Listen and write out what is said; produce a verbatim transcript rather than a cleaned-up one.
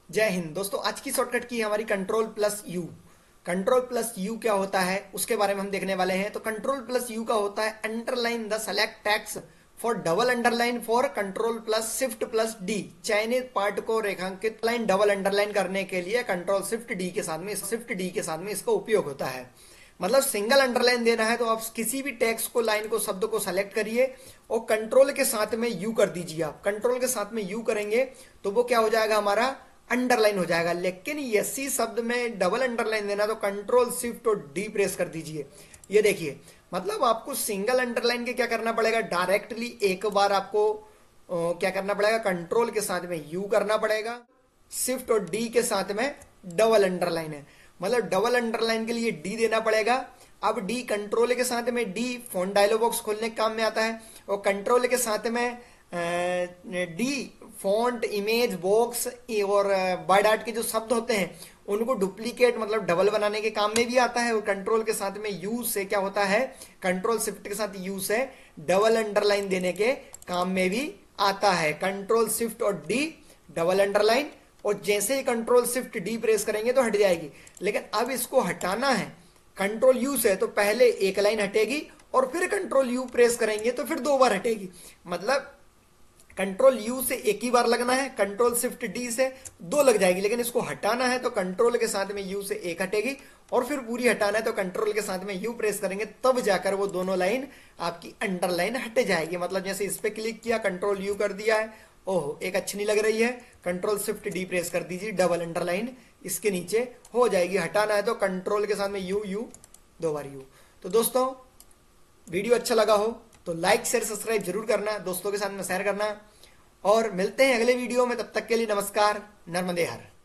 जय हिंद दोस्तों। आज की शॉर्टकट की है हमारी control plus U. Control plus U क्या होता है उसके बारे में हम देखने वाले हैं। तो कंट्रोल प्लस यू का होता है underline the select text for double underline for control plus shift plus D. चयनित पार्ट को रेखांकित लाइन डबल अंडरलाइन करने के लिए कंट्रोल शिफ्ट डी के साथ में शिफ्ट डी के साथ में इसका उपयोग होता है। मतलब सिंगल अंडरलाइन देना है तो आप किसी भी टेक्स्ट को, लाइन को, शब्द को सेलेक्ट करिए और कंट्रोल के साथ में यू कर दीजिए। आप कंट्रोल के साथ में यू करेंगे तो वो क्या हो जाएगा, हमारा अंडरलाइन हो जाएगा। लेकिन इसी शब्द में डबल अंडरलाइन देना तो कंट्रोल शिफ्ट और डी प्रेस कर दीजिए। ये देखिए, मतलब आपको सिंगल अंडरलाइन के क्या करना पड़ेगा, डायरेक्टली एक बार आपको अ, क्या करना पड़ेगा, कंट्रोल के साथ में यू करना पड़ेगा। शिफ्ट और डी के साथ में डबल अंडरलाइन है, मतलब डबल अंडरलाइन के लिए डी देना पड़ेगा। अब डी कंट्रोल के साथ में डी फोन डायलॉग बॉक्स खोलने के काम में आता है और कंट्रोल के साथ में डी फॉन्ट, इमेज बॉक्स और वर्ड आर्ट के जो शब्द होते हैं उनको डुप्लीकेट मतलब डबल बनाने के काम में भी आता है। और कंट्रोल के साथ में यू से क्या होता है, कंट्रोल शिफ्ट के साथ यू से डबल अंडरलाइन देने के काम में भी आता है। कंट्रोल शिफ्ट और डी डबल अंडरलाइन, और जैसे ही कंट्रोल शिफ्ट डी प्रेस करेंगे तो हट जाएगी। लेकिन अब इसको हटाना है कंट्रोल यू से तो पहले एक लाइन हटेगी और फिर कंट्रोल यू प्रेस करेंगे तो फिर दो बार हटेगी। मतलब कंट्रोल यू से एक ही बार लगना है, कंट्रोल शिफ्ट डी से दो लग जाएगी। लेकिन इसको हटाना है तो कंट्रोल के साथ में यू से एक हटेगी और फिर पूरी हटाना है तो कंट्रोल के साथ में यू प्रेस करेंगे, तब जाकर वो दोनों लाइन आपकी अंडरलाइन हट जाएगी। मतलब जैसे इस पे क्लिक किया, कंट्रोल यू कर दिया है, ओह एक अच्छी नहीं लग रही है, कंट्रोल शिफ्ट डी प्रेस कर दीजिए, डबल अंडरलाइन इसके नीचे हो जाएगी। हटाना है तो कंट्रोल के साथ में यू यू दो बार यू। तो दोस्तों, वीडियो अच्छा लगा हो तो लाइक शेयर सब्सक्राइब जरूर करना, दोस्तों के साथ में शेयर करना, और मिलते हैं अगले वीडियो में। तब तक के लिए नमस्कार, नर्मदे हर।